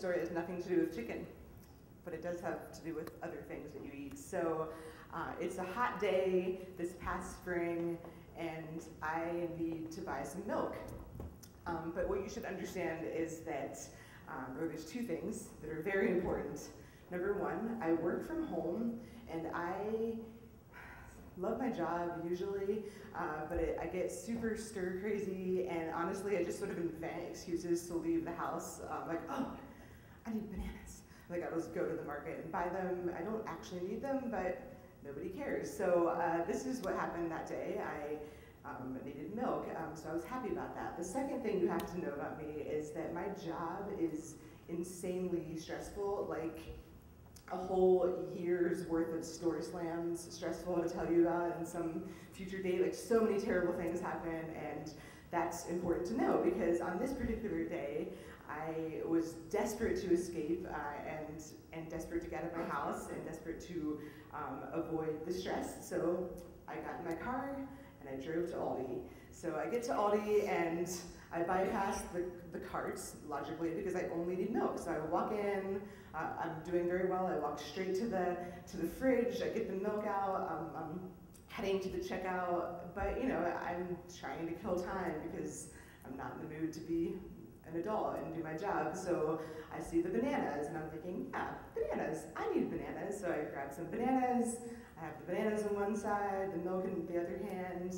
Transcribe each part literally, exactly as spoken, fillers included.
story has nothing to do with chicken, but it does have to do with other things that you eat. So uh, it's a hot day this past spring, and I need to buy some milk. Um, but what you should understand is that um, or there's two things that are very important. Number one, I work from home, and I love my job usually, uh, but it, I get super stir crazy, and honestly, I just sort of invent excuses to leave the house. Um, like, oh, I need bananas. Like, I'll just go to the market and buy them. I don't actually need them, but nobody cares. So uh, this is what happened that day. I um, needed milk, um, so I was happy about that. The second thing you have to know about me is that my job is insanely stressful. Like, a whole year's worth of story slams, stressful to tell you about, and some future date, like so many terrible things happen, and that's important to know because on this particular day, I was desperate to escape uh, and, and desperate to get out of my house and desperate to um, avoid the stress. So I got in my car and I drove to Aldi. So I get to Aldi and I bypass the, the carts, logically, because I only need milk. So I walk in, uh, I'm doing very well, I walk straight to the to the fridge, I get the milk out, um, I'm heading to the checkout, but you know, I'm trying to kill time because I'm not in the mood to be an adult and do my job. So I see the bananas and I'm thinking, yeah, bananas, I need bananas. So I grab some bananas, I have the bananas on one side, the milk in the other hand,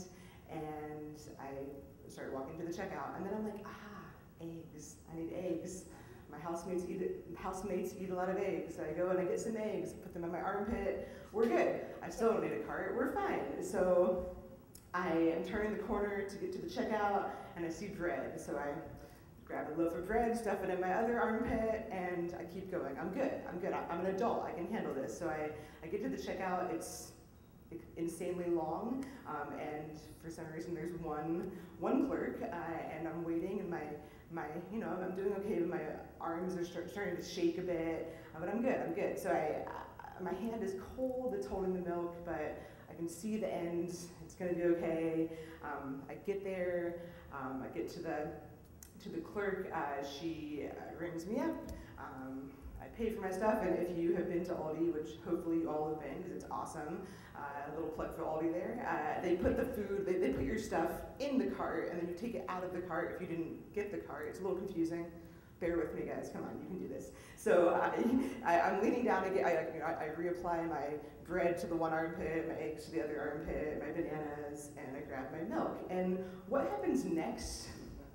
and I start walking to the checkout, and then I'm like, ah, eggs, I need eggs. My housemates eat, housemates eat a lot of eggs. So I go and I get some eggs, put them in my armpit, we're good. I still don't need a cart, we're fine. So I am turning the corner to get to the checkout, and I see bread. So I grab a loaf of bread, stuff it in my other armpit, and I keep going. I'm good, I'm good, I'm an adult, I can handle this. So I, I get to the checkout, it's insanely long, um, and for some reason there's one one clerk, uh, and I'm waiting, and my my you know I'm doing okay, but my arms are start, starting to shake a bit, uh, but I'm good, I'm good. So I, I my hand is cold, it's holding the milk, but I can see the end. It's gonna be okay. Um, I get there, um, I get to the to the clerk. Uh, she uh, rings me up. Um, I pay for my stuff, and if you have been to Aldi, which hopefully you all have been, because it's awesome, uh, a little plug for Aldi there, uh, they put the food, they, they put your stuff in the cart, and then you take it out of the cart if you didn't get the cart. It's a little confusing. Bear with me, guys. Come on, you can do this. So I, I, I'm leaning down again. I, you know, I, I reapply my bread to the one armpit, my eggs to the other armpit, my bananas, and I grab my milk. And what happens next?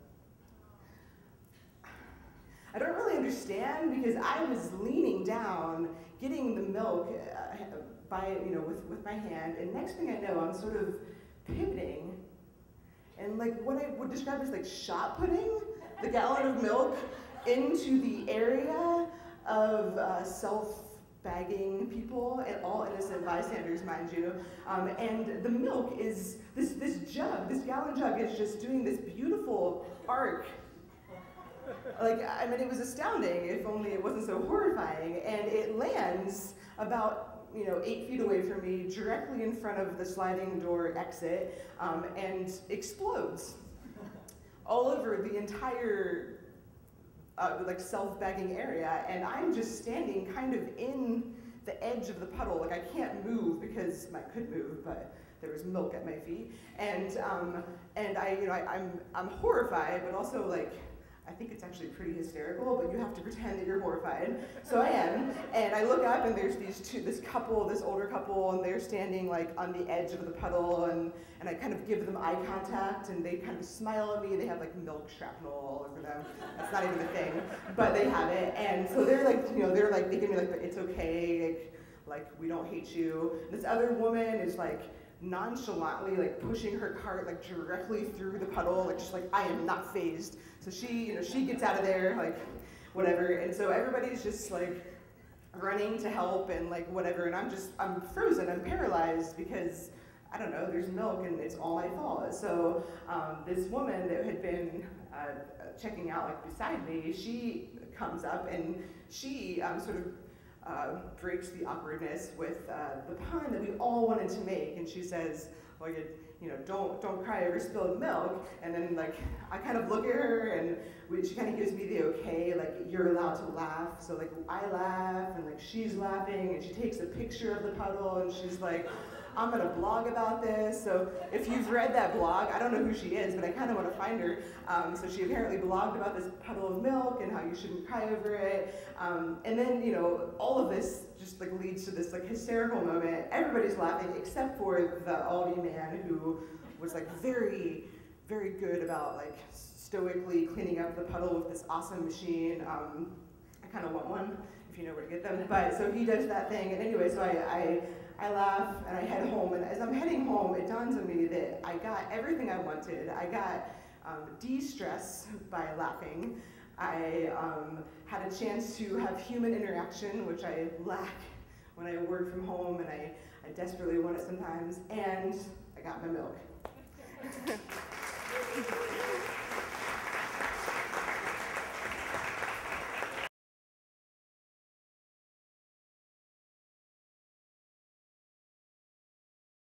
I don't really understand, because I was leaning down, getting the milk uh, by, you know, with, with my hand, and next thing I know, I'm sort of pivoting, and like what I would describe as like shot putting the gallon of milk into the area of uh, self-bagging people, and all innocent bystanders, mind you. Um, and the milk is, this, this jug, this gallon jug is just doing this beautiful arc. Like, I mean, it was astounding, if only it wasn't so horrifying. And it lands about, you know, eight feet away from me, directly in front of the sliding door exit, um, and explodes all over the entire, uh, like, self-bagging area. And I'm just standing kind of in the edge of the puddle. Like, I can't move because I could move, but there was milk at my feet. And um, and I, you know, I, I'm I'm horrified, but also like, I think it's actually pretty hysterical, but you have to pretend that you're horrified. So I am, and I look up and there's these two, this couple, this older couple, and they're standing like on the edge of the puddle, and, and I kind of give them eye contact, and they kind of smile at me. They have like milk shrapnel all over them. That's not even a thing, but they have it. And so they're like, you know, they're like, they give me like, the, it's okay, like, like we don't hate you. This other woman is like, nonchalantly like pushing her cart like directly through the puddle, like just like, I am not phased. So she, you know, she gets out of there, like whatever, and so everybody's just like running to help and like whatever, and I'm just, I'm frozen, I'm paralyzed because I don't know, there's milk and it's all my fault. So um, this woman that had been uh, checking out like beside me, she comes up and she um, sort of uh, breaks the awkwardness with uh, the pun that we all wanted to make, and she says, well, you, you know, don't don't cry over spilled milk. And then like I kind of look at her, and we, she kind of gives me the okay, like you're allowed to laugh. So like I laugh, and like she's laughing, and she takes a picture of the puddle, and she's like, I'm gonna blog about this. So if you've read that blog, I don't know who she is, but I kind of want to find her. Um, so she apparently blogged about this puddle of milk and how you shouldn't cry over it. Um, and then, you know, all of this just like leads to this like hysterical moment. Everybody's laughing except for the Aldi man, who was like very, very good about like stoically cleaning up the puddle with this awesome machine. Um, I kind of want one if you know where to get them. But so he does that thing, and anyway, so I. I I laugh and I head home, and as I'm heading home, it dawns on me that I got everything I wanted. I got um, de-stress by laughing. I um, had a chance to have human interaction, which I lack when I work from home, and I, I desperately want it sometimes, and I got my milk.